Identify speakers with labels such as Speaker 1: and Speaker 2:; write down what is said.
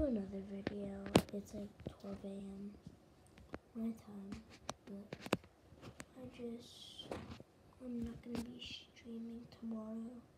Speaker 1: another video. It's like 12 a.m. my time, but I'm not gonna be streaming tomorrow.